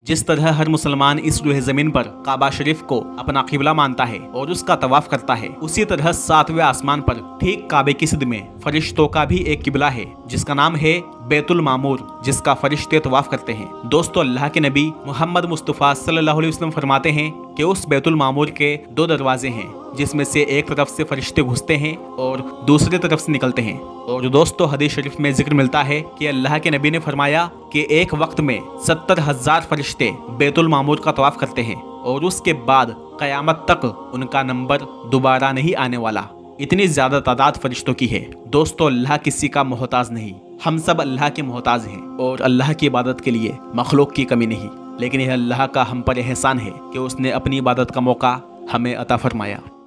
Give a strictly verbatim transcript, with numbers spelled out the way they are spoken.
जिस तरह हर मुसलमान इस रूह जमीन पर काबा शरीफ को अपना किबला मानता है और उसका तवाफ करता है, उसी तरह सातवें आसमान पर ठीक काबे की सिद्ध में फरिश्तों का भी एक किबला है जिसका नाम है बैतुल मामूर, जिसका फरिश्ते तवाफ करते हैं। दोस्तों, अल्लाह के नबी मोहम्मद मुस्तफ़ा सल्लल्लाहु अलैहि वसल्लम फरमाते हैं कि उस बैतुल मामूर के दो दरवाजे हैं, जिसमें से एक तरफ से फरिश्ते घुसते हैं और दूसरी तरफ से निकलते हैं। और दोस्तों, हदीस शरीफ में जिक्र मिलता है कि अल्लाह के नबी ने फरमाया कि एक वक्त में सत्तर हजार फरिश्ते बैतुल मामूर का तवाफ करते हैं और उसके बाद कयामत तक उनका नंबर दोबारा नहीं आने वाला। इतनी ज्यादा तादाद फरिश्तों की है। दोस्तों, अल्लाह किसी का मोहताज नहीं, हम सब अल्लाह के मोहताज हैं और अल्लाह की इबादत के लिए मखलूक की कमी नहीं। लेकिन यह अल्लाह का हम पर एहसान है कि उसने अपनी इबादत का मौका हमें अता फरमाया।